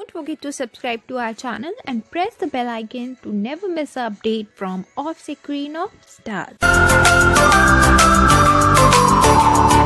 Don't forget to subscribe to our channel and press the bell icon to never miss an update from off-screen of stars.